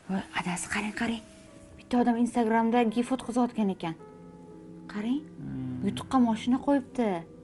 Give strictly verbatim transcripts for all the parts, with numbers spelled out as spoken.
Voy, adasi qarang, qarang. Bitta odam Instagramda gif o'tkazayotgan ekan. Qarang, yutuqqa mashina qo'yibdi.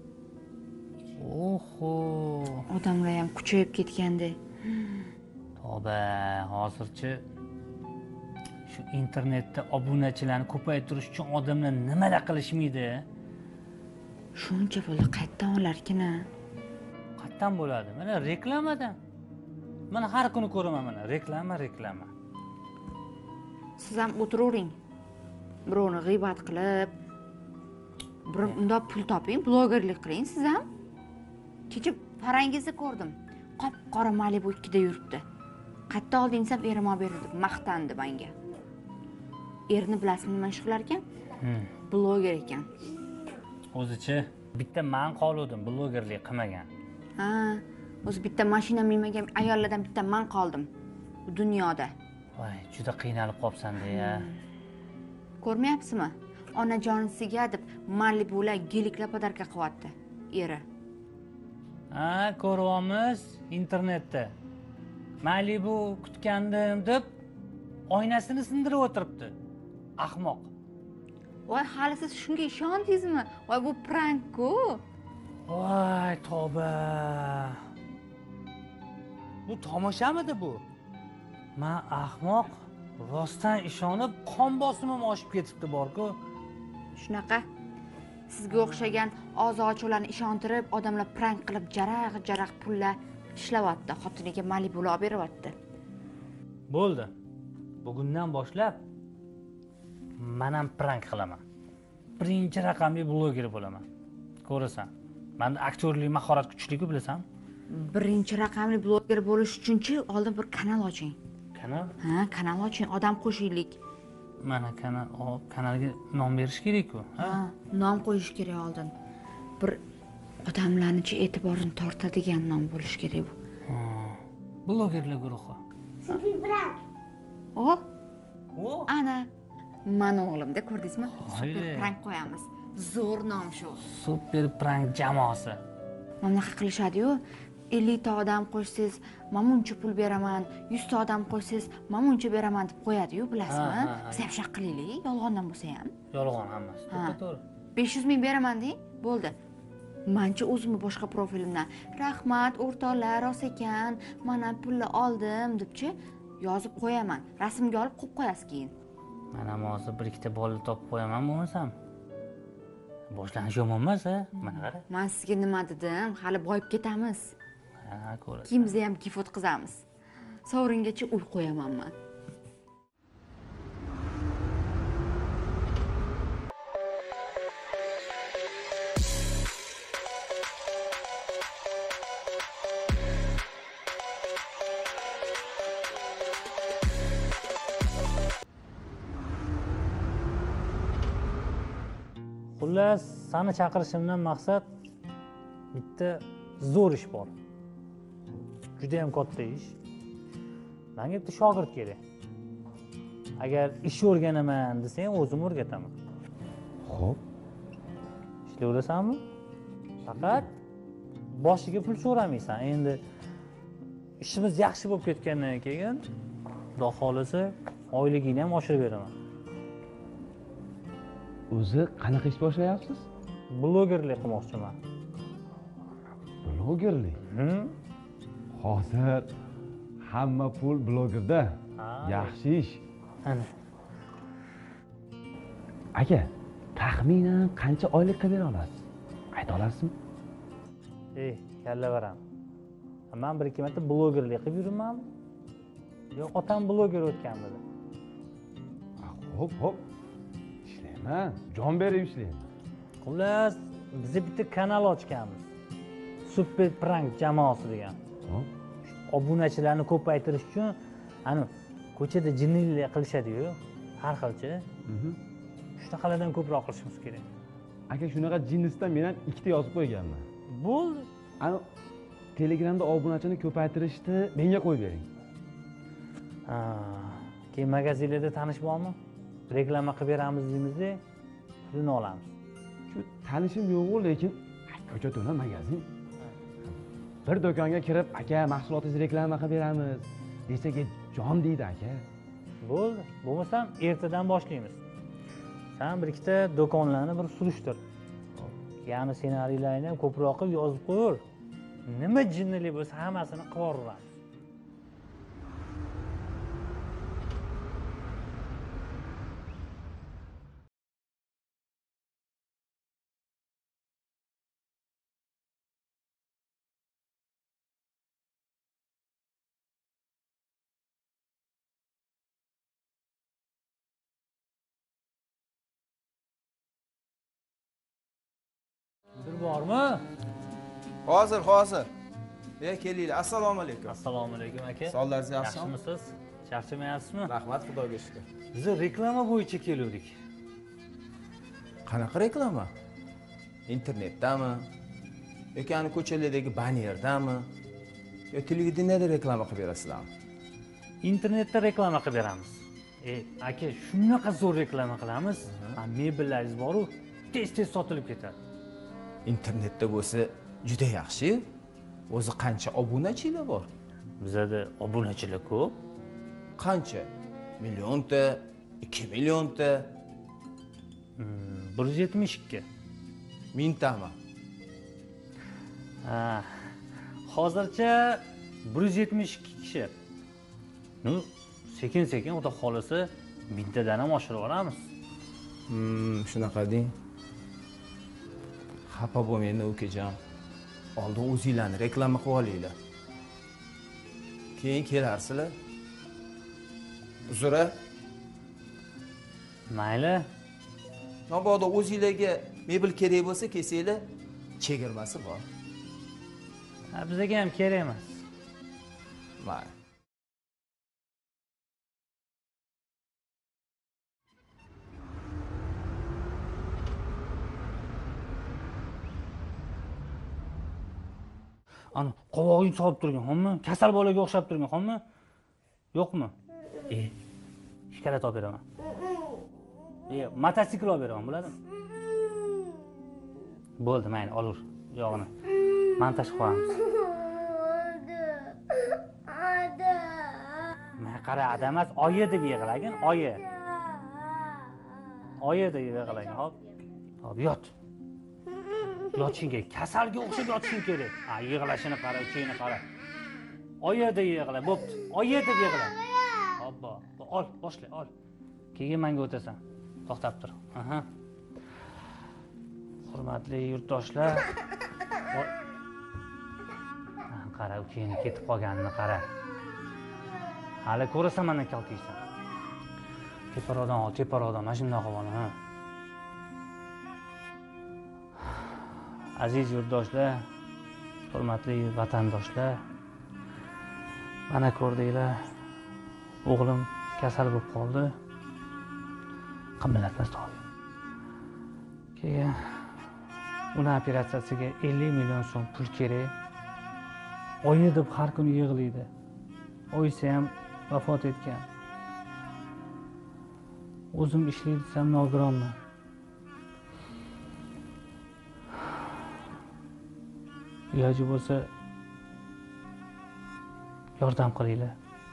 Oho. Odamlar ham kuchayib ketgandi. Tavba, hozirchi shu internetda obunachilarni ko'paytirish uchun odamlar nimalar qilishmaydi? Shuncha pulni qayerdan olarkan-a? Qayerdan bo'ladi? Mana reklamadan. Mana har kuni ko'raman mana reklama, reklama. Siz ham o'tiravering. Birovni g'iybat qilib, bir unda pul toping, blogerlik qiling siz ham. Kecha parangizni ko'rdim. Qop-qora Malibu ikkida yuribdi. Qayerda oldingiz ham erim olib berdi, maqtandi menga. Erini bilasizmi, nima ish qilar ekan? Bloger ekan. O'zichi bitta men qoldim, blogerlik qilmagan. Ha, o'zi bitta mashina minmagan ayollardan bitta men qoldim bu dunyoda. Voy, juda qiynalib qopsan-da-ya. Ko'rmayapsizmi? Onajonisiga deb Malibular geliklar podarka qilyapti eri. Ha, ko'ryapmiz internetda. Malibu kutgandim deb oynasini sindirib o'tiribdi. Ahmoq. Voy, hali siz shunga ishondingizmi? Voy, bu prank-ku. Voy, tavba. Bu tomoshamidi bu? Men ahmoq rostdan ishonib, qon bosimim oshib ketibdi bor-ku. Shunaqa. Sizga o'xshagan ozochilarni ishontirib, odamlar prank qilib jaraq-jaraq pullar ishlayapti, xotiniga Malibular olib beryapti. Bo'ldi. Bugundan boshlab men ham prank qilaman. Birinchi raqamli bloger bo'laman. Ko'rasan. Menda aktyorlik mahorat kuchli-ku, bilasan? Birinchi raqamli bloger bo'lish uchunchi oldin bir kanal oching. Kanal? Ha, kanal oching, odam qo'shaylik. Mana kanal, o kanalga nom berish kerak-ku. Ha, nom qo'yish kerak oldin. Bir odamlarning e'tiborini tortadigan nom bo'lish kerak bu. Blogerlar guruhi. O? O? Ana, mana o'g'limda ko'rdingizmi? Super Hayır. prank qo'yamiz. Zo'r nom shu. Super prank jamoasi. Mana shunaqa qilishadi-yu. ellik ta odam qo'shsangiz, men buncha pul beraman, yuz ta odam qo'shsangiz, men buncha beraman deb qo'yadi-yu, bilasizmi? Biz ham shunaqa qilaylik, yolg'ondan bo'lsa ham. Yolg'on hammasi. To'g'ri. besh yuz ming beraman deng, bo'ldi. Mencha o'zimni boshqa profilimdan rahmat o'rtoqlar, rost ekan, mana pulni oldim debchi yozib qo'yaman. Rasmga olib qo'yib qo'yasiz keyin. Men ham hozir bir ikkita bola topib qo'yaman bo'lmasam. Boshlanish yomon emas-a? Mana qara. Men sizga nima dedim? Hali boyib ketamiz. Ha, ko'rasan. Kimizga ham gif o'tkazamiz. Sovringacha uy qo'yaman men. Xullas, seni chaqirishimdan maqsad bitta zo'r ish bor. Juda ham katta ish. Menga bitta shogird kerak. Agar ish o'rganaman desang, o'zim o'rgataman. Xo'p. Ishlayverasanmi? Faqat boshiga pul so'ramaysan. Endi ishimiz yaxshi bo'lib ketgandan keyin, Xudo xolasa, oyligingni ham oshirib beraman. O'zi qanaqa ish boshlayapsiz? Blogerlik qilmoqchiman. Blogerlik? Hı? Hozir hamma pul blogerda. Yaxshi ish. Ana. Aka, taxminan qancha oylikqa bera olasiz? Ayta olasizmi? Ey, kalla baram. Men bir ikki marta blogerlik qilib yuribman. Yo'q, otam bloger o'tganmidi. Xo'p, xo'p. Ishlayman, jon berib ishlayman. Xullas, biz bitta kanal ochganmiz. Super prank jamoasi degan. Hop. Obunachilarni ko'paytirish uchun, ana ko'chada jinnilik qilishadi-yu, har xilchi. Shunaqalardan ko'proq qilishimiz kerak. Aka, shunaqa jinnisdan men ham ikkita yozib qo'yganman. Bo'ldi. Ana Telegramda obunachini ko'paytirishni menga qo'yib bering. Ha, keyin magazinlarda tanish bormi? Reklama qilib beramiz deymiz-da, pulini olamiz. Shu tanishim yo'q-ku, lekin ko'cha to'la magazin. Bir do'konga kirib, aka, mahsulotingizni reklama qilib beramiz desaga jon deydi aka. Bo'ldi. Bo'lmasam ertadan boshlaymiz. Sen bir ikkita do'konlarni bir surishtir. Ya'ni ssenariylarni ham ko'proq qilib yozib qo'y. Nima jinnilik bo'lsa hammasini qilib yuboramiz. Mudir bormi? Hozir, hozir. Ey, kelinglar. Assalomu alaykum. Assalomu alaykum aka. Sonlaringiz yaxshimi? Yaxshimisiz? Charchamayapsizmi? Rahmat, Xudoga shukr. Biz reklama bo'yicha keldik. Qanaqa reklama? Internetdami? yoki ani ko'chalardagi bannerdami? Yo televideniyada reklama qilib berasizlarmi? Internetda reklama qilib beramiz. E, aka, shunaqa zo'r reklama qilamiz. Mebellaringiz bor-ku, tez-tez sotilib ketadi. Internetda bo'lsa juda yaxshi. O'zi qancha obunachilar bor? Bizda obunachilar ko'p. Qancha? Millionta, ikki millionta, bir yuz yetmish ikki. mingtami? Ha, hozircha bir yuz yetmish ikki kishi. Nu, sekin-sekin xudo xolisa mingtadan ham oshirib olamiz. Hmm, shunaqa deng. Xafa bo'lmanglar ukajon. Oldin o'zinglarni reklama qilib olinglar. Keyin kelarsizlar. Uzra. Mayli. Mabodo o'zinglarga mebel kerak bo'lsa, kelsanglar, chegirmasi bor. Ha, bizga ham kerak emas. Mayli. Ana, qovog'ing solib turgan, xonmi? Kasal bolaga o'xshab turgan, xonmi? Yo'qmi? E, shikolat olib beraman. E, mototsikl olib beraman, bo'ladimi? Bo'ldi, mayli, olur, yog'ini. Montaj qo'yamiz. Ada. Men qara, ada emas, oyi deb yig'lagin, oyi. Oyi deb yig'lagin, hop. Hop, yot. Yotishing kerak. Kasalga o'xshab yotishing kerak. Ha, yig'lashini qara, uchini qara. Oyi deb yig'la, bo'pti. Oyi deb yig'la. Hoppa, ol, boshla, ol. Keyin menga o'tasan. To'xtab tur. Aha. Hurmatli yurtdoshlar. Qara, ukangni ketib qolganini qara. Hali ko'rasan mendan kaltiysan. Teparoqdan ol, teparoqdan, mana shunday qilib ol, ha. Aziz yurtdoshlar, hurmatli vatandoshlar. Mana ko'rdinglar. O'g'lim kasal bo'lib qoldi. Qimmatmas to'g'ri. Keyin uni operatsiyasiga ellik million so'm pul kerak. Oyi deb har kuni yig'laydi. Oyisi ham vafot etgan. O'zim ishlaydi desam nogironman. Iloji bo'lsa yordam qilinglar.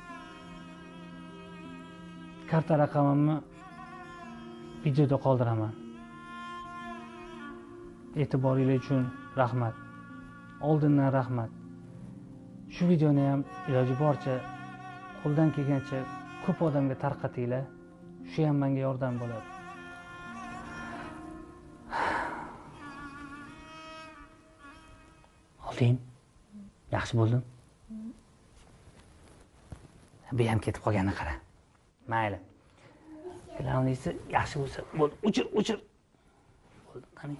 Karta raqamimni videoda qoldiraman. E'tiboringiz uchun rahmat. Oldindan rahmat. Shu videoni ham iloji boricha qo'ldan kelgancha ko'p odamga tarqatinglar. Shu ham menga yordam bo'ladi. Olding. Yaxshi bo'ldim. Bu ham ketib qolganini qara. Mayli. Filanlisi yaxshi bo'lsa, bo'ldi. O'chir, o'chir. Bo'ldi, qani.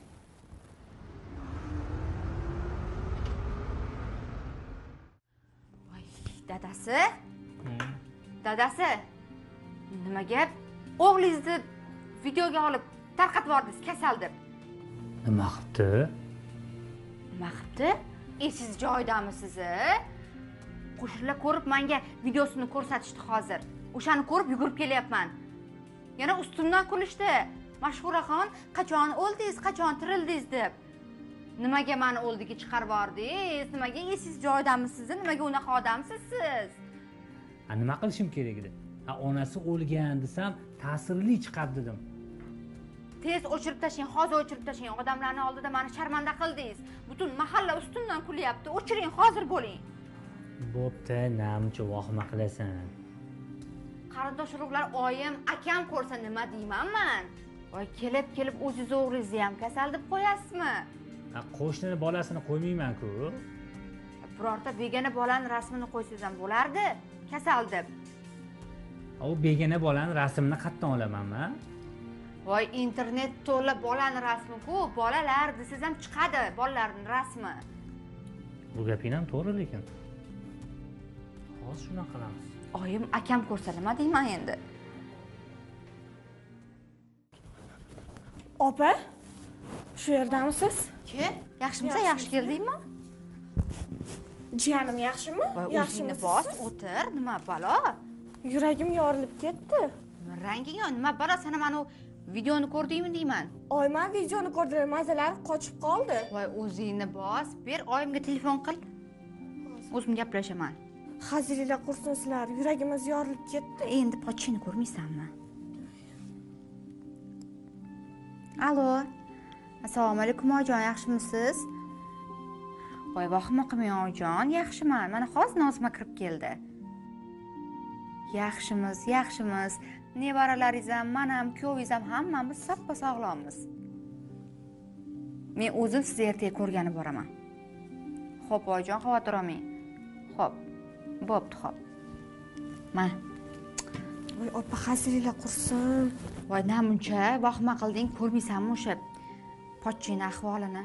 Voy, dadasi? Dadasi, nima gap? O'g'lingizni videoga olib tarqatib yubordingiz kasal deb. Nima qildi? Nima qildi? Esiz joydami sizni? Qo'shnilar ko'rib menga videosini ko'rsatishdi hozir. O'shani ko'rib yugurib kelyapman. Yana ustimdan kulishdi. Mashhuraxon, qachon o'ldingiz, qachon tirildingiz deb. Nimaga meni o'ldiga chiqarib bordingiz? Nimaga esiz joydamisiz? Nimaga unaqa odamsiz siz? Ha, nima qilishim kerak edi? Ha, Ha, onasi o'lgan desam, ta'sirli chiqadi dedim. Tez o'chirib tashlang, hozir o'chirib tashlang. Odamlarning oldida meni sharmanda qildingiz. Butun mahalla ustimdan kulyapti. O'chiring, hozir bo'ling. Bo'pti, namchi vahima qilasan. Qarindosh urug'lar oyim, akam ko'rsa nima deyman men? Voy, kelib kelib o'zingiz o'g'lingizni ham kasal deb qo'yasizmi? Ha, qo'shnini bolasini qo'ymayman-ku. Birorta begona bolani rasmini qo'ysangiz ham bo'lardi, kasal deb. U begona bolani rasmini qayerdan olaman-ma? Voy, internet to'la bolani rasmi-ku, bolalar desangiz ham chiqadi bolalarning rasmi. Bu gaping ham to'g'ri lekin. Hozir shuna qilamiz. Oyim, akam ko'rsa nima deyman endi? Opa, shu yerdamisiz? Ki, yaxshimisa, yaxshi keldingmi? Jiyanim yaxshimi? Voy, o'zingni bos, o'tir, nima balo? Yuragim yorilib ketdi. Ranging nima balo, sana mana u videoni ko'rdingmi deyman? Oy, men videoni ko'rdim, mazalari qochib qoldi. Voy, o'zingni bos, ber, oyimga telefon qil. O'zim gaplashaman. Hazilinglar qursin sizlar, yuragimiz yorilib ketdi. Endi pochini ko'rmaysanmi? Alo. Assalomu alaykum oyijon, yaxshimisiz? Voy, vahima qilmang oyijon, yaxshiman. Mana hozir Nozima kirib keldi. Yaxshimiz, yaxshimiz. Nevaralaringiz ham, men ham, kuyovingiz ham hammamiz soppa sog'lommiz. Men o'zim sizni ertaga ko'rgani boraman. Xo'p oyijon, xavotir olmang. Xo'p. Bo'pti, xo'p. Ma. Voy, opa, hazilinglar qursin. Voy, namuncha vahima qilding, ko'rmaysanmi o'sha pochchini ahvolini?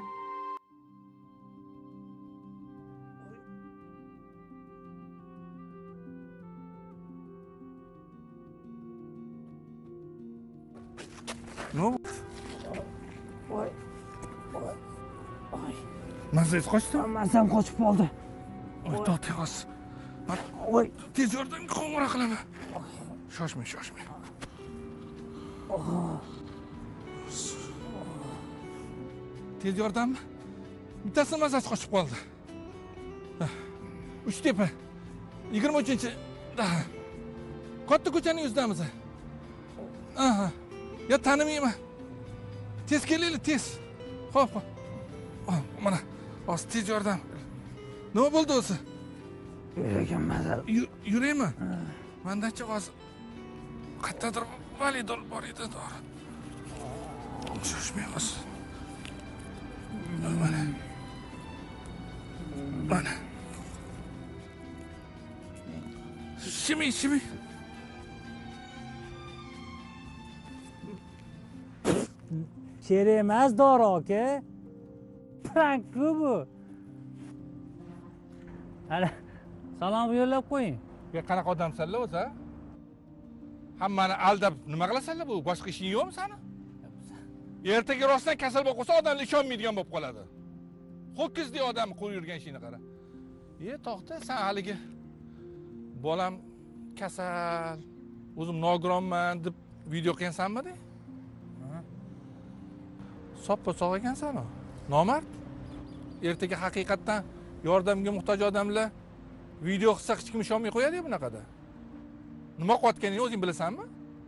No. Voy. Mazangiz qochdi? Mazam qochib qoldi. Voy, to'xtang hozir. Voy, Tez yordamga qo'ng'iroq qilaman. Shoshmang, shoshmang. Tez yordammi? Bittasi mazasi qochib qoldi. Uchtepa. yigirma uchinchi. Katta ko'chaning o'zidamiz. Aha. Ya tanimayman. Tez kelinglar, tez. Xo'p, xo'p. Mana, hozir tez yordam. Nima bo'ldi o'zi? yuragim mazal. Yuraymi? Mendachi hozir qayerdadir validol bor edi, dori. Shoshmang hozir. Mana. Mana. Shimi, shimi. Kerak emas Dori aka. Prank-ku bu. Ana, salom yo'llab qo'ying. Bu qanaqa odamsanlar o'zi? Hammani aldab nima qilasanlar bu? Boshqa ishing yo'qmi seni? Ertaga rostdan kasal bo'lib qolsa, odamlar ishonmaydigan bo'lib qoladi. Ho'kizdek odamni qo'yib yurgan ishini qara. E, to'xta, sen haligi bolam kasal, o'zim nogironman deb video qilgansanmi? Soppa sog' ekansan o. Nomard. Ertaga haqiqatdan yordamga muhtoj odamlar video qilsa hech kim ishonmay qo'yadi bunaqada. Nima qilayotganingni o'zing bilasanmi?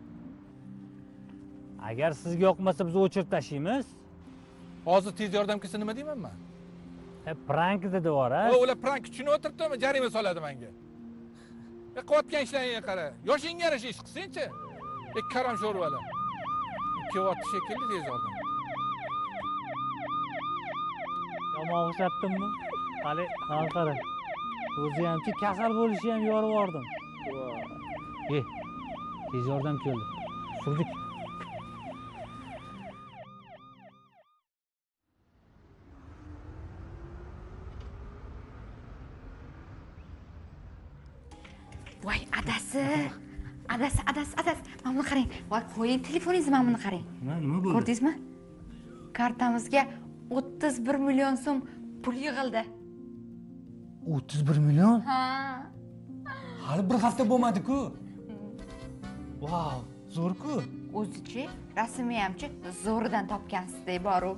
Agar sizga yoqmasa biz o'chirib tashlaymiz. Hozir tez yordam kelsa nima deyman men? E, prank dedi vora. O, ular prank tushunib o'tiribdimi? Jarima soladi menga. E, qilayotgan ishlaringga qara. Yoshingga yarasha ish qilsang-chi. E, karam sho'rvalar. Kelyapti shekilli tez yordam. Yomon o'xshatdimmi? Hali, hal qara. O'zi hamchi kasal bo'lishi ham yorib yordim. E, tez yordam keldi. Surdik. Voy, adasi. Adasi, adasi, adasi. Mana buni qarang. Voy, qo'ying telefoningizni, mana buni qarang. Nima bo'ldi? Ko'rdingizmi? Kartamizga o'ttiz bir million so'm pul yig'ildi. o'ttiz bir million? Ha. Hali bir hafta bo'lmadi-ku. Wow, zo'r-ku. O'zichi, rasmi hamchi zo'ridan topgansiz-dek boru.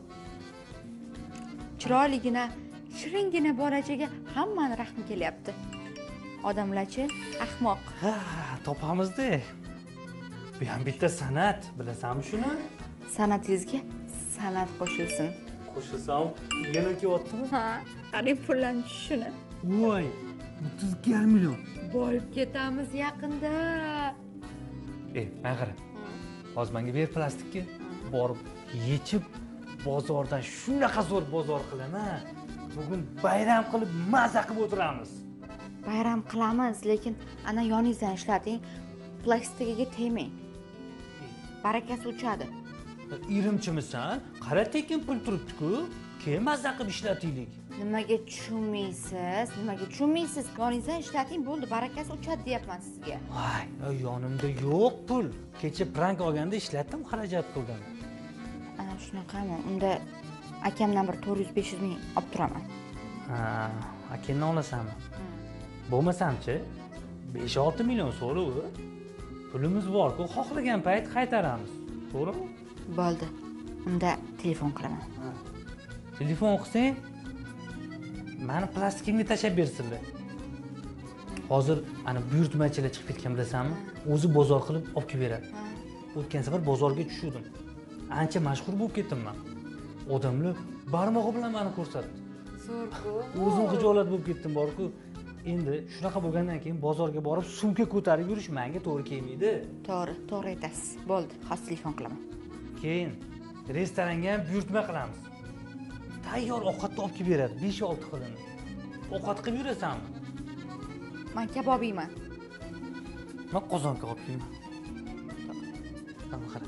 Chiroyligina, shiringina bolachaga hammani rahmi kelyapti. odamlarchi ahmoq. Ha, topamizda. Bu ham bitta san'at, bilasanmi shuni? San'atingizga san'at qo'shilsin. Qo'shilsam, yana kelyaptimi? Ha, qarang pullarni tushishini. voy o'ttiz ikki yarim million. Borib ketamiz yaqinda. Ey, mana qara. Hozir menga ber plastikni. Borib yechib bozordan shunaqa zo'r bozor qilaman. Bugun bayram qilib maza qilib o'tiramiz. Bayram qilamiz, lekin ana yoningizdan ishlating. Plastikaga tegmang. Barakasi uchadi. Irimchimisan? Qara tekin pul turibdi-ku. Keyin maza qilib ishlataylik. Nimaga tushunmaysiz? Nimaga tushunmaysiz? Yoningizdan ishlating, bo'ldi, barakasi uchadi deyapman sizga. Voy, yonimda yo'q pul. Kecha prank olganda ishlatdim, xarajat qildim. Ana shunaqami? Unda akamdan bir to'rt yuz besh yuz ming olib turaman. Ha, akamdan olasanmi? Bo'lmasamchi besh olti million so'rov. Pulimiz bor-ku, xohlagan payt qaytaramiz. To'g'rimi? Bo'ldi. Unda telefon qilaman. Telefon qilsang, meni plastikimga tashab bersinlar. Hozir ana buyurtmachilar chiqib ketgan bilasanmi? O'zi bozor qilib olib kelib beradi. O'tgan safar bozorga tushdim. Ancha mashhur bo'lib ketdim men. Odamlar barmog'i bilan meni ko'rsatdi. Zo'r-ku. O'zim xijolat bo'lib ketdim bor-ku. Endi shunaqa bo'lgandan keyin bozorga borib sumka ko'tarib yurish menga to'g'ri kelmaydi. To'g'ri, to'g'ri aytasiz. Bo'ldi, hozir telefon qilaman. Keyin restoranga ham buyurtma qilamiz. Tayyor ovqatni olib kelib beradi, besh olti xilini. Ovqat qilib yurasanmi? Men kabob yeyman. Men qozon kabob yeyman. Mana qara.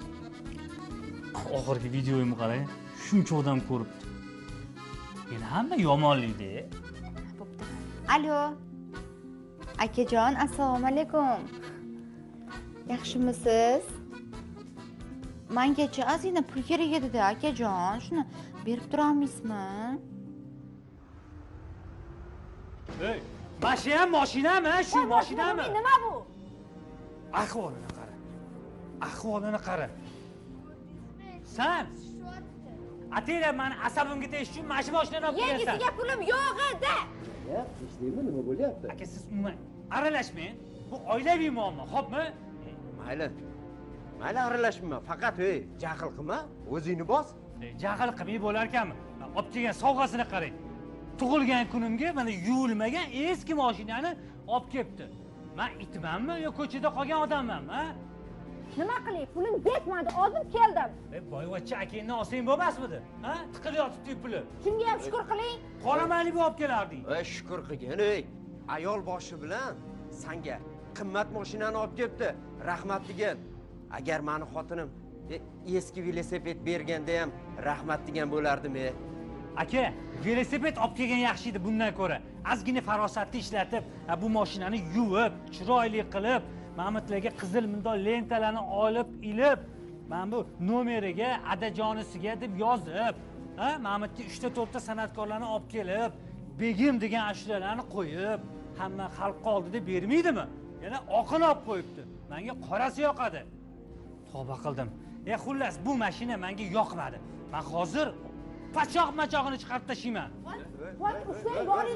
Oxirgi videoyimni qarang. Shuncha odam ko'ribdi. Endi hamma yomonlikda. Bo'pti. Alo. Akajon, assalomu alaykum. Yaxshimisiz? Mengacha ozgina pul kerak edi-da, akajon. Shuni berib turolmaysizmi? Ey, mashina ham mashinami? Shu mashinami? Nima bu? Ahvolini qara. Ahvolini qara. San Atira meni asabimga tegish uchun mana shu mashinani olib kelsan. Yengisiga pulim yo'q edi. Eshdingmi, nima bo'lyapti? Aka, siz umuman aralashmang. Bu oilaviy muammo, xo'pmi? Mayli. Mayli aralashmayman, faqat ey, jahl qilma, o'zingni bos. Jahl qilmay bo'lar ekanmi? Olib kelgan sovg'asini qarang. Tug'ilgan kunimga mana yuvilmagan eski mashinani olib kelibdi. Men itmanmi yo ko'chada qolgan odammanmi, ha? Nima qilay? Pulim yetmadi, ozib keldim. Ey, boyvachcha akangni olsang bo'lmasmidi? Ha? Tiqilib yotibdi puli. Shunga ham shukr qiling. Qoramalik olib kelarding. Ey, shukr qilgin, ey. Ayol boshi bilan senga qimmat mashinani olib kelibdi. Rahmat degan. Agar meni xotinim eski velosiped berganda ham rahmat degan bo'lardim, ey. Aka, velosiped olib kelgan yaxshi edi bundan ko'ra. Ozgina farosatni ishlatib, bu mashinani yuvib, chiroyli qilib, Mahmudlarga qizil mundol lentalarni olib, ilib, men bu nomeriga, adajonisiga deb yozib, ha, Mahmudga uchta to'rtta san'atkorlarni olib kelib, begim degan ashulalarni qo'yib, hamma xalqqa oldida bermaydimi? Yana oqini olib qo'yibdi. Menga qorasi yoqadi. Tavba qildim. E, xullas, bu mashina menga yoqmadi. Men hozir pachoq-machog'ini chiqarib tashlayman. Voy, ushlang, boring,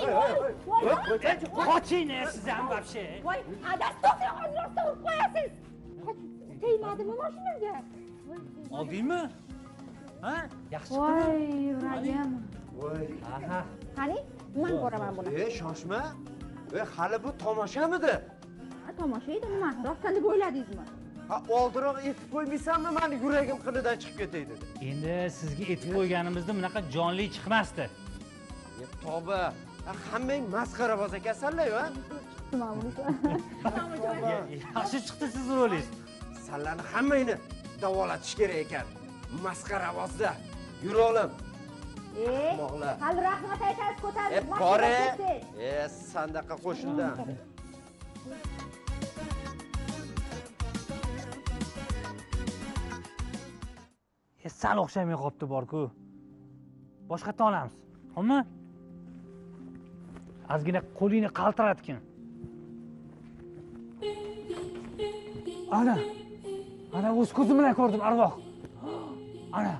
qarang. Voy, Qoching siz ham вообще. voy, adas to'qay, hozir rostda urib qo'yasiz. Tegmadimi mashinaga? Oldingmi? Ha? Yaxshi Voy, qilding. yuragim. Voy. Aha. Qani, men ko'raman buni. Ey, shoshma. Ey, hali bu tomoshamidi? Ha, tomosha edi nima? Rostdan deb o'yladingizmi? Ha, oldinroq aytib qo'ymaysanmi, meni yuragim qinidan chiqib ketay dedi. Endi sizga aytib qo'yganimizda bunaqa jonli chiqmasdi. Ya tavba. Hammang masxaraboz ekansanlar-ku, ha? Nima bunisi? Yaxshi chiqdi siz rolingiz. Sizlarni hammangni davolatish kerak ekan. Masxarabozda. Yur olim. Ey, Mo'g'lar. hali rahmat aytasiz, E, ko'tarib. bore. E, sandaqa qo'shindan. E, sal o'xshamay qolibdi bor-ku. Boshqatdan olamiz. Xo'pmi? Ozgina qo'lingni qaltiratgin. Ana. Ana o'z ko'zim bilan ko'rdim arvoh. Ana.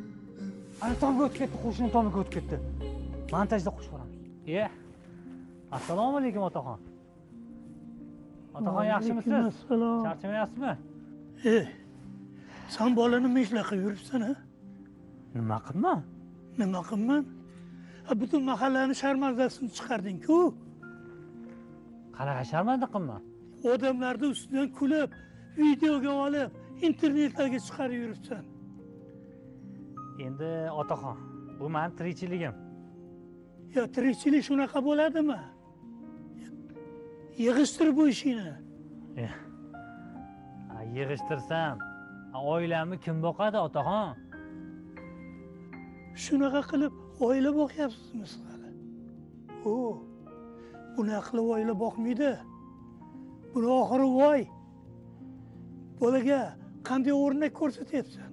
Ana tomga o'tib ketdi, qo'shni tomga o'tib ketdi. Montajda qo'shib boramiz. E. Assalomu alaykum otaxon. Otaxon yaxshimisiz? Assalom. Charchamayapsizmi? Ey, sen bolani nima ishlar qilib yuribsan, ha? Nima qilman? Nima qilman? Ha, butun mahallani sharmandasini chiqarding-ku. Qanaqa sharmanda qilman? Odamlarni ustidan kulib, videoga olib, internetlarga chiqarib yuribsan. Endi otaxon, bu meni tirikchiligim. Ya tirikchilik shunaqa bo'ladimi? Yig'ishtir bu ishingni. Ha, yig'ishtirsam, oilamni kim boqadi otaxon? Shunaqa qilib oila boqyapsizmi siz hali? O, bunaqa qilib oila boqmaydi. Buni oxiri voy. Bolaga qanday o'rnak ko'rsatyapsan?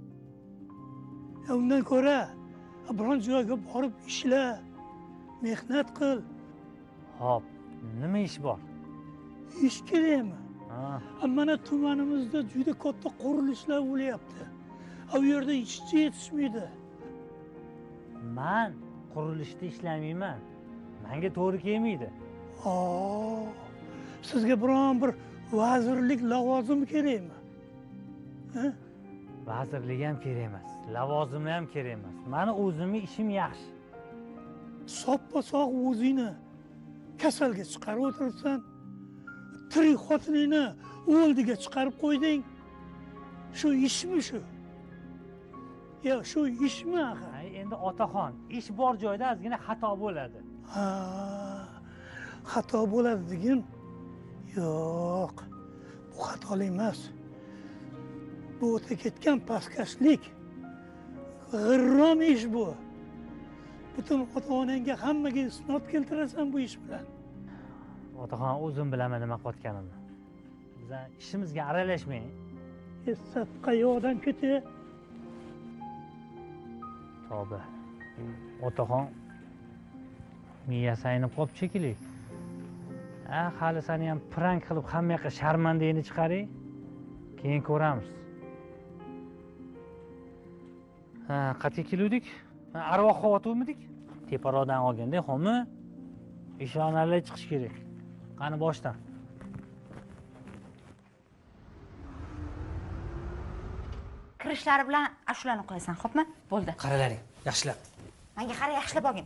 Undan ko'ra, biron joyga borib ishla, mehnat qil. Hop, nima ish bor? Ish kerakmi? Ha, Mana tumanimizda juda katta qurilishlar bo'lyapti. U yerda ishchi yetishmaydi. men qurilishda ishlamayman. Menga to'g'ri kelmaydi. Aa, sizga biron bir vazirlik lavozimi kerakmi? Ha? Vazirlik ham kerak emas, lavozimi ham kerak emas. Meni o'zimning ishim yaxshi. Soppa-sog' o'zingni kasalga chiqarib o'tiribsan. Tirik xotiningni o'ldiga chiqarib qo'yding. Shu ishmi shu? Ya shu ishmi axir? Ay, endi otaxon, ish bor joyda ozgina xato bo'ladi. Ha, xato bo'ladi degin? Yo'q, bu xatolik emas. Bu o'ta ketgan pastkashlik. G'irrom ish bu. Butun ota-onangga hammaga isnod keltirasan bu ish bilan. Otaxon, o'zim bilaman nima qilayotganimni. Biz ishimizga aralashmang. Esat qayoqdan ketdi? Tavba. Otaxon miyasi aynib qolib shekilli. Ha, hali seni ham prank qilib hamma yoqqa sharmandangni chiqaring. Keyin ko'ramiz. Ha, qatga keluvdik? Arvoh xavotirmidik? Teparoqdan olganda, xo'mi? Ishonalar chiqish kerak. Qani boshdan. Kirishlari bilan ashularni qo'yasan, xo'pmi? Bo'ldi. Qaralaring, yaxshilab. Menga qara, yaxshilab olgin.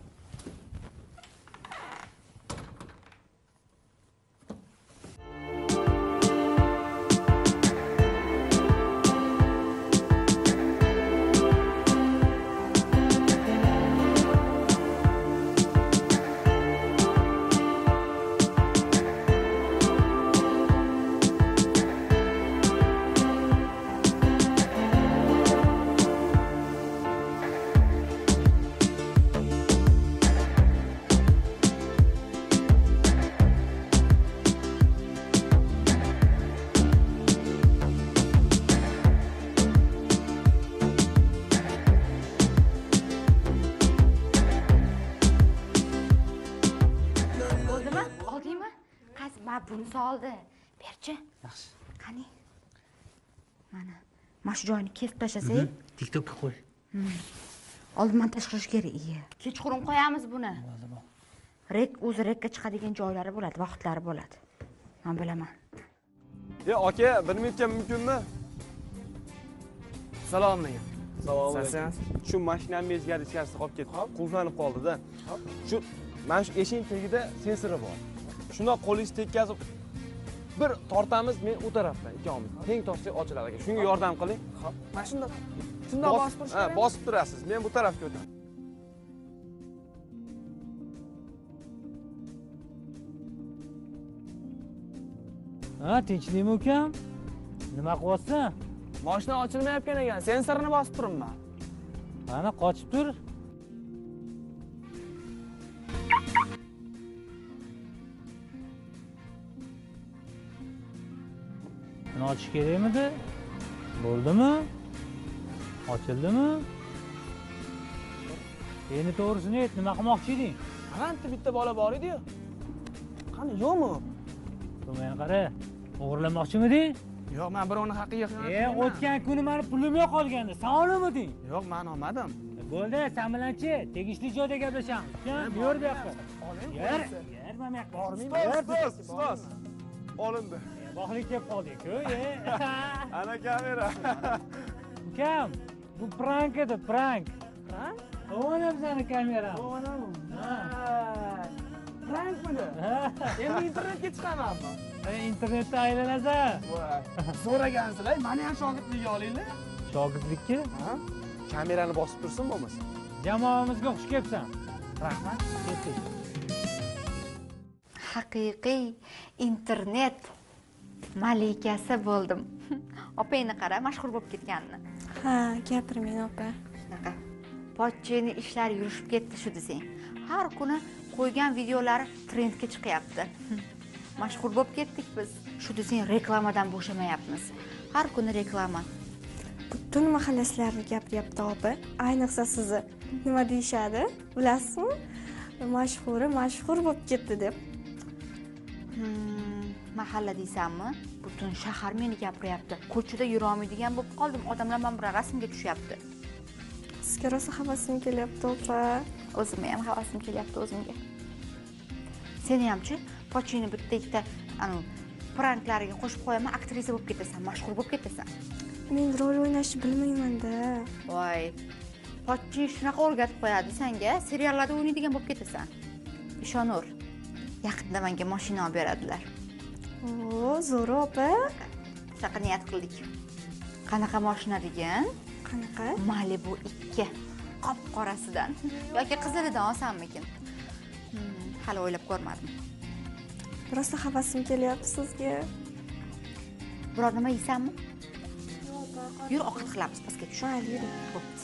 Bunisi oldi. Berchi. Yaxshi. Qani? Mana, mana shu joyini kesib tashlasak, TikTokka qo'y. Oldin montaj qilish kerak. Iya. Kechqurun qo'yamiz buni. Rek o'zi rekka chiqadigan joylari bo'ladi, vaqtlari bo'ladi. Men bilaman. Ya aka, bir minutga mumkinmi? Assalomu alaykum. Assalomu alaykum. Shu mashinamni ichkari ichkarisida qolib ketdi. Qulflanib qoldi-da. Shu mana shu eshik tagida sensori bor. Shuna qo'lingizni tekkazib bir tortamiz, men u tarafdan ikkovimiz. Teng tortsak ochiladi aka. Shunga yordam qiling. Xo'p. Mana shunda shundoq bosib turish kerak. Ha, bosib turasiz. Men bu tarafga o'taman. Ha, tinchlikmi ukam? Nima qilyapsan? Mashina ochilmayotgan ekan, sensorni bosib turibman. Mana qochib tur. Buni ochish kerakmidi? Bo'ldimi? Ochildimi? Endi to'g'risini ayt, nima qilmoqchi eding? Qancha bitta bola bor edi-yu. Qani, yo'qmi? Meni qara, o'g'irlamoqchimiding? Yo'q, men birovning haqqiga xiyonat qilmadim. E, o'tgan kuni meni pulim yo'q qolgandi. Sen olmading? Yo'q, men olmadim. Bo'ldi, sen bilan-chi, tegishli joyda gaplashamiz. Bu yer bu yoqqa. Yur, yur. bermamak bormaymi? Stos, stos, stos. Olindi. Bog'lik deb qoldik-ku, e. Ana kamera. Ukam, bu prank edi, prank. Prank? O'g'lim seni kamerang. O'g'lim. Prank buni. Endi internetga chiqamanmi? Internetda aylanasan. Voy. So'ragansizlar, meni ham shogirdlikka olinglar. Shogirdlikka? Ha? Kamerani bosib tursin bo'lmasa. Jamoamizga xush kelibsan. Rahmat. Ketdik. Haqiqiy internet malikasi bo'ldim. Opangni qara, mashhur bo'lib ketganini. Ha, gapirmang opa. Shunaqa. Pochcheni ishlari yurishib ketdi shu desang. Har kuni qo'ygan videolari trendga chiqyapti. Mashhur bo'lib ketdik biz. Shu desang reklamadan bo'shamayapmiz. Har kuni reklama. Butun mahallasilarni gapiryapti opa. Ayniqsa sizni nima deyishadi? Bilasizmi? Mashhuri mashhur bo'lib ketdi deb. Hmm, mahalla deysanmi? Butun shahar meni gapiryapti. Ko'chada yura olmaydigan bo'lib qoldim. Odamlar men bilan rasmga tushyapti. Sizga rosa havasim kelyapti opa. O'zimga ham havasim kelyapti o'zimga. Seni hamchi Pochini bitta ikkita anu pranklariga qo'shib qo'yaman, aktrisa bo'lib ketasan, mashhur bo'lib ketasan. Men rol o'ynashni bilmayman-da. Voy. Pochi shunaqa o'rgatib qo'yadi senga, seriallarda o'ynaydigan bo'lib ketasan. Ishonur. Yaqinda menga mashina olib beradilar. Oo, zo'r opa. Shunaqa niyat qildik. Qanaqa mashina degan? Qanaqa? Malibu ikki. Qop qorasidan yoki qizilidan olsammikin? Hmm, hali o'ylab ko'rmadim. Rosa havasim kelyapti sizga. Biror nima yeysanmi? Yur, ovqat qilamiz, pastga tush. Mayli, yuring. Xo'p.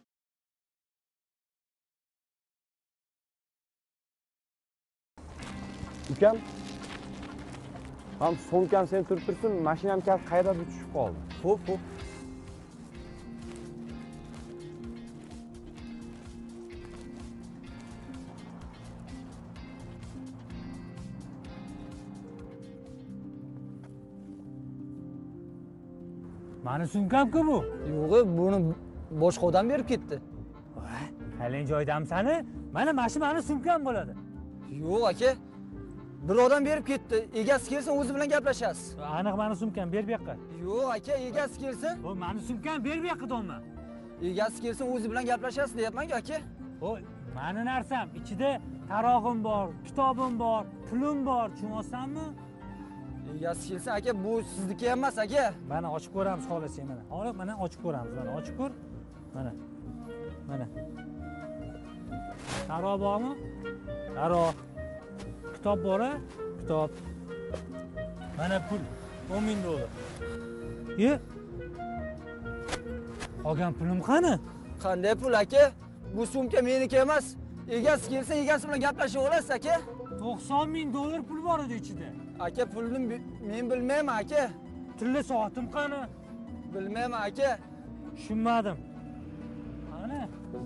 Ukam. Ham so'mkam sen turib tursin, mashinam kalti qayerdadir tushib qoldi. Xo'p, xo'p. Mani sumkam-ku bu. Yo'q, buni boshqa odam berib ketdi. Voy, qalin joydamsani? Mana mashinani sumkam bo'ladi. Yo'q, aka. Bir odam berib ketdi. Egasi kelsin, o'zi bilan gaplashasiz. Aniq mani sumkam, ber bu yoqqa. Yo'q, aka, egasi kelsin. O, mani sumkam ber bu yoqqa deyman. Egasi kelsin, o'zi bilan gaplashasiz deyapman-ku, aka. O, mani narsam, ichida tarog'im bor, kitobim bor, pulim bor, tushunayapsanmi? Egasi kelsin, aka, bu sizniki emas, aka. Mana ochib ko'ramiz, xohlasang mana. Olib, mana ochib ko'ramiz, mana ochib ko'r. Mana. Mana. Tarog' bormi? Tarog'. Kitob bor-a? Kitob. Mana pul, o'n ming dollar. Ye? Olgan pulim qani? Qanday pul, aka? Bu sumka meniki emas. Egasi kelsa, egasi bilan gaplashib olasiz, aka. to'qson ming dollar pul bor edi ichida. Aka, pulni men bilmayman, aka. Tilla soatim qani? Bilmayman, aka. Tushunmadim. Qani?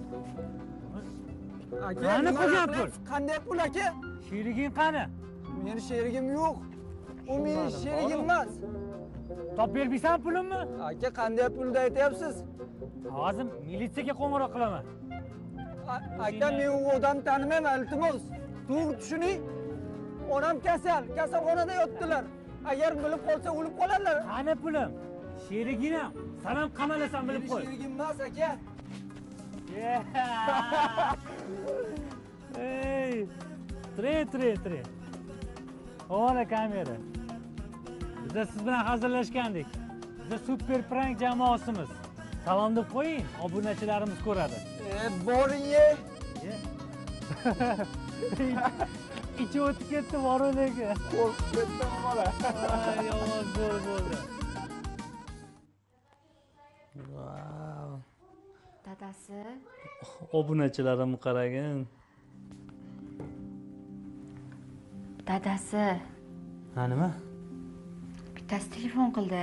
Aka, qani qolgan pul? Qanday pul, aka? Sheriging qani? Meni sherigim yo'q. U meni sherigim emas. Top bermaysan pulimni? Aka, qanday pulni aytyapsiz? Hozir militsiyaga qo'ng'iroq qilaman. Aka, men u odamni tanimayman, iltimos. To'g'ri tushuning. Onam kasal, kasalxonada yotdilar. Agar bilib qolsa o'lib qoladilar. Qani pulim? Sheriginam, sen ham qamalasan bilib qo'y. Sherigim emas, aka. Ey! Tre, tre, tre. Ola kamera. Biz siz bilan hazırlashgandik. Biz super prank jamoasimiz. Salom deb qo'ying, obunachilarimiz ko'radi. E, boring-ye. İçi o'tib ketdi borulega. Qo'rqib ketdim bola. Ay, yomon zo'r bo'ldi. Wow. Dadasi. Obunachilarimni qaragin. Dadasi. Ha, nima? Bittasi telefon qildi.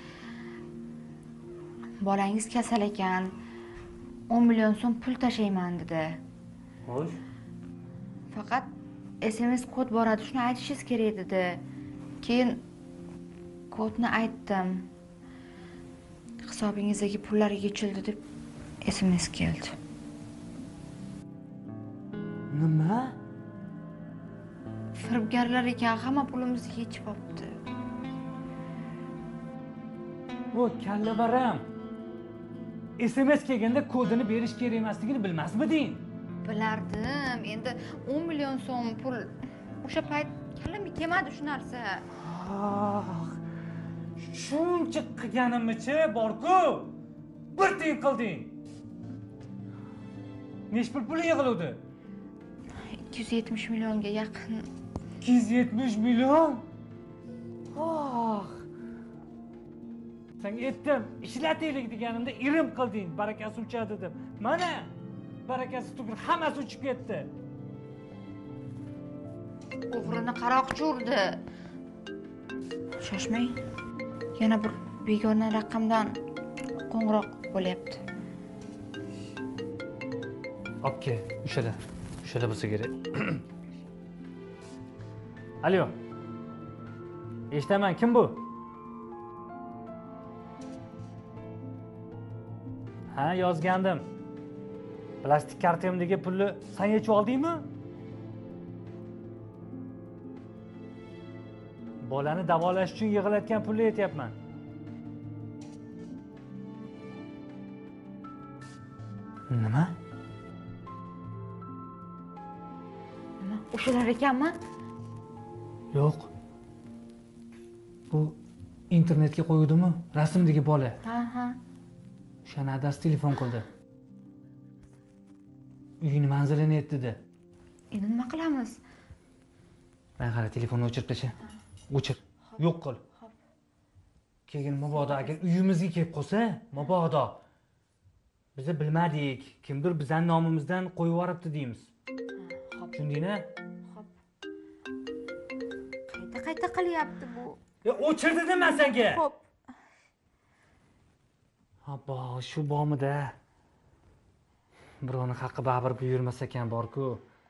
Bolangiz kasal ekan. o'n million so'm pul tashlayman dedi. Xo'sh. Faqat S M S kod boradi, shuni aytishingiz kerak dedi. Keyin kodni aytdim. Hisobingizdagi pullar yechildi deb S M S keldi. Nima? firibgarlar ekan, hamma pulimizni yechib olibdi. Bu kallabaram. S M S kelganda kodini berish kerak emasligini bilmasmiding? Bilardim. Endi o'n million so'm pul o'sha payt kallamga kelmadi shu narsa. Ah, shuncha qilganimicha bor-ku. Bir tiyin qilding. Necha pul pul yig'iluvdi? ikki yuz yetmish millionga yaqin. ikki yuz yetmish million? Ah. Sen aytdim, ishlataylik deganimda irim qilding, barakasi uchadi dedim. Mana barakasi tugul hammasi uchib ketdi. O'g'rini qaroqchi urdi. Shoshmang. Yana bir begona raqamdan qo'ng'iroq bo'lyapti. Obke, o'shala. O'shala bo'lsa kerak. Alo. Eshitaman, kim bu? Ha, yozgandim. Plastik kartamdagi pulni sen yechib oldingmi? Bolani davolash uchun yig'ilayotgan pulni aytyapman. Nima? Nima? O'shalar ekanmi? Yo'q. Bu internetga qo'yuvdimi? Rasmdagi bola. Ha, ha. O'shani adasi telefon qildi. Uyini manzilini aytdi-da. Endi nima qilamiz? Men qara, telefonni o'chirib tasha. O'chir. Yo'q qil. Xo'p. Keyin mabodo agar uyimizga kelib qolsa, mabodo biz bilmadik, kimdir bizning nomimizdan qo'yib yuboribdi deymiz. Xo'p. Tushundingmi? Xo'p. Qayta-qayta qilyapti bu. E, o'chir dedim men senga. Xo'p. Abbo, shu bomida. Birovning haqqi baribir buyurmas ekan bor-ku.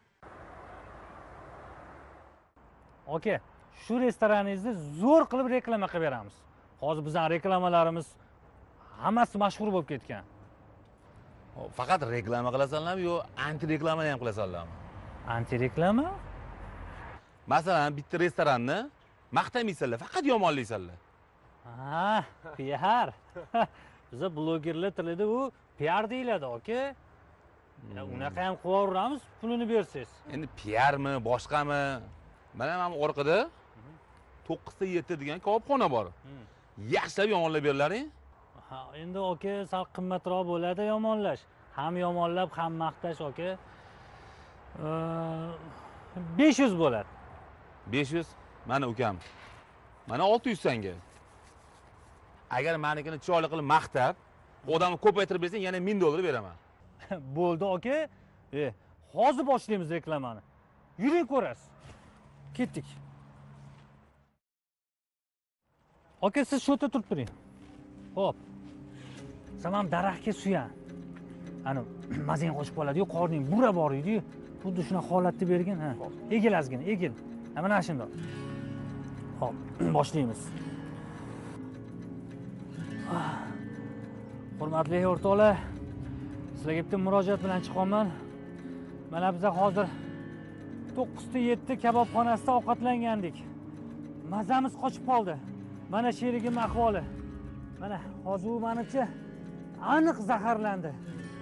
Oke, shu restoraningizni zo'r qilib reklama qilib beramiz. Hozir bizning reklamalarimiz hammasi mashhur bo'lib ketgan. Faqat reklama qilasanlarmi yo anti reklamani ham qilasanlarmi? Anti reklama? Masalan, bitta restoranni maqtamaysanlar, faqat yomonlaysanlar. Ha, P R. Biz blogerlar tilida u P R deyiladi, oke? Unaqa ham qilaveramiz, pulini bersiz. Endi P Rmi, boshqami? Mana mana orqada to'qqizta yetti degan kebobxona bor. Yaxshilab yomonlab berlaring. Ha, endi oke, sal qimmatroq bo'ladi yomonlash. Ham yomonlab, ham maqtash, oke. besh yuz bo'ladi. besh yuz? Mana ukam. Mana olti yuz senga. Agar menikini chiroyli qilib maqtab, odamni ko'paytirib bersang, yana ming dollar beraman. Bo'ldi, oke. E, hozir boshlaymiz reklamani. Yuring ko'rasiz. Ketdik. Oke, siz shu yerda turib turing. Xo'p. Sen ham daraxtga suyan. Ana, mazang qochib qoladi-yu, qorning bura bor edi-yu. Xuddi shuna holatni bergin, ha. Egil azgina, egil. Mana shundoq. Xo'p, boshlaymiz. Hurmatli o'rtoqlar, sizlarga bitta murojaat bilan chiqaman. Mana biz hozir to'qqizta yetti kabobxonasida ovqatlangandik. Mazamiz qochib qoldi. Mana sherigim ahvoli. Mana hozir u menimcha aniq zaharlandi.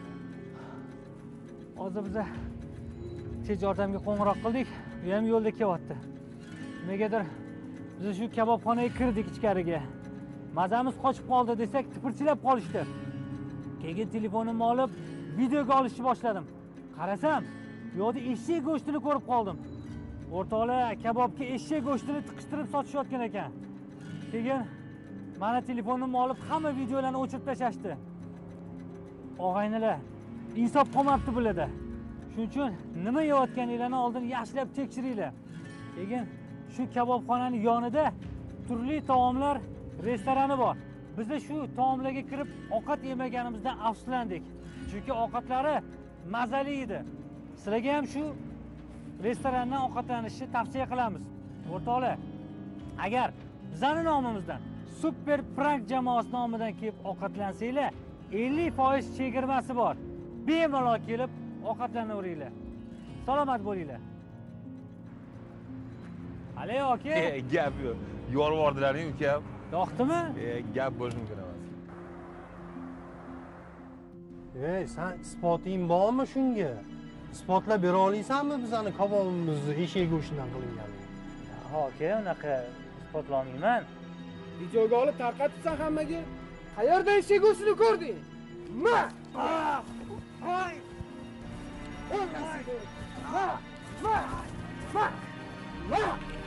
Hozir biz tez yordamga qo'ng'iroq qildik, u ham yo'lda kelyapti. Negadir biz shu kabobxonaga kirdik ichkariga. Mazamiz qochib qoldi desak, tipirchilab qolishdi. Keyin telefonimni olib, videoga olishni boshladim. Qarasam, yo'lda eshak go'shtini ko'rib qoldim. O'rtoqlar, kabobga eshak go'shtini tiqishtirib sotishayotgan ekan. Keyin mana telefonimni olib, hamma videolarni o'chirib tashashdi. Og'aynilar, insof qolmabdi bularda. Shuning uchun nima yeyotganinglarni oldin yaxshilab tekshiringlar. Keyin shu kabobxonaning yonida turli taomlar restorani bor. Biz shu taomlarga kirib ovqat yemaganimizdan afsuslandik. Chunki ovqatlari mazali edi. Sizlarga ham shu restorandan ovqatlanishni tavsiya qilamiz. O'rtoqlar, agar bizning nomimizdan Super Prank jamoasi nomidan kelib ovqatlansanglar, ellik foiz chegirmasi bor. Bemalol kelib ovqatlanaveringlar. Salomat bo'linglar. Haley aka. E, gap yo'q. Yorvordilaring ukam. Yoqdimi? E, gap bo'lishi mumkin emas. Ey, sen isboting bormi shunga? Isbotlab bera olaysanmi bizani kabobimizni eshak go'shtidan qilinganini? Aka, unaqa isbotlolmayman. Videoga olib tarqatibsan hammaga. Qayerda eshak go'shtini ko'rding? Ma! Voy! Ma! Ma! Ma! Ma!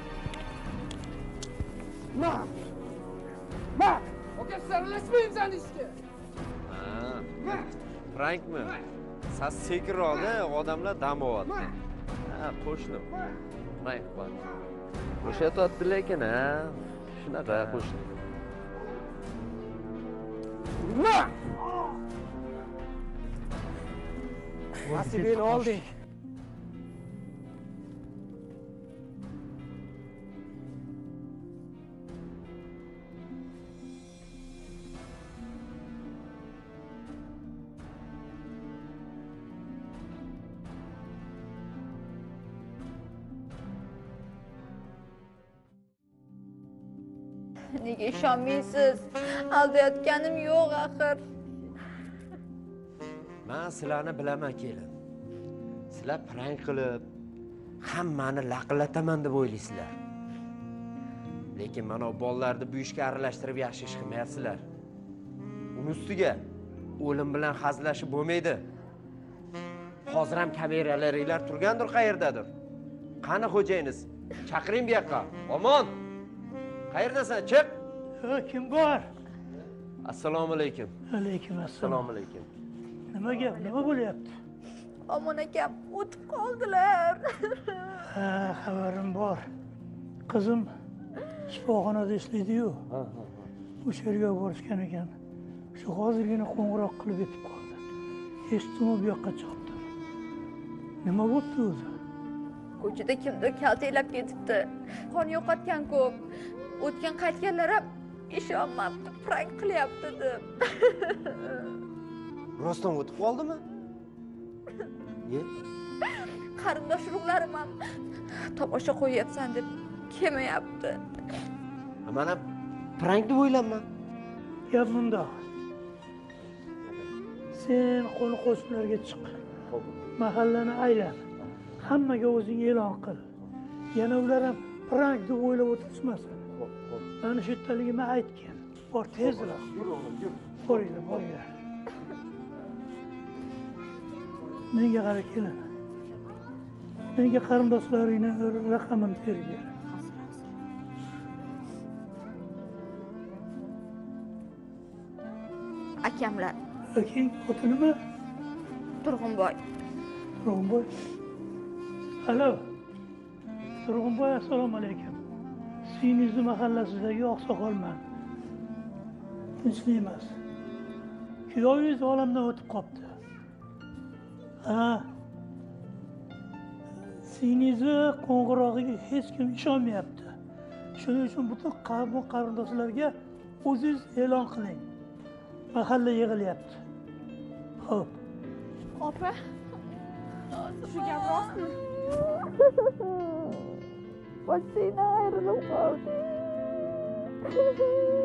Ma! Ma! Oka saralashmaysan ishga. Ha. Frankmi? Siz sekiroqda odamlar dam olyapti. Ha, qo'shnim. Frank bor. O'shatyapti lekin, ha. Shunaqa qo'shnim. Ma! Nasibini olding. Nega ishonmaysiz? Aldayotganim yo'q axir. Men sizlarni bilaman kelin. Sizlar prank qilib hammani laqillataman deb o'ylaysizlar. Lekin mana bu bolalarni bu ishga aralashtirib yaxshi ish qilmayapsizlar. Uni ustiga o'lim bilan hazillashib bo'lmaydi. Hozir ham kameralaringlar turgandir qayerdadir. Qani xo'jayingiz? Chaqiring bu yoqqa. Omon. Qayerdasan? Chiq. Ha, kim bor? Assalomu alaykum. Alaykum assalom. Assalomu alaykum. Nima gap? Nima bo'lyapti? Omon akam o'tib qoldilar. Ha, xabarim bor. Qizim shifoxonada ishlaydi-yu. Ha, ha, ha. O'sha yerga borishgan ekan. Shu hozirgina qo'ng'iroq qilib yetib qoldi. Eshitdim bu yoqqa chiqibdi. Nima bo'pti o'zi? Ko'chada kimdir kaltaklab ketibdi. Qon yo'qotgan ko'p. O'tgan qaytganlar ham ishonmabdi, prank qilyapti deb. Rostdan o'tib qoldimi? Ye? Qarindosh urug'larim ham tomosha qo'yapsan deb kelmayapti. Mana prank deb o'ylayman. Gap bundoq. Sen qo'ni qo'shnilarga chiq. Mahallani aylan. Hammaga o'zing e'lon qil. Yana ular ham prank deb o'ylab o'tirishmasin. Mana shu yerdaligimni aytgan. Bor tezroq. Boringlar, boringlar. Menga qara kelin. Menga qarindoshlaringni raqamini bergin. Akamlar. Akang oti nima? Turg'unboy. Turg'unboy. Alo. Turg'unboy, assalomu alaykum. Suyingizni mahallasidagi oqsoqolman. Tinchlik emas. Kuyovingiz olamdan o'tib qolibdi. Ha. Suyingizni qo'ng'irog'iga hech kim ishonmayapti. Shuning uchun butun qavm qarindoshlarga o'zingiz e'lon qiling. Mahalla yig'ilyapti. Xo'p. Opa. Shu gap rostmi? Boshingdan ayrilib qoldi.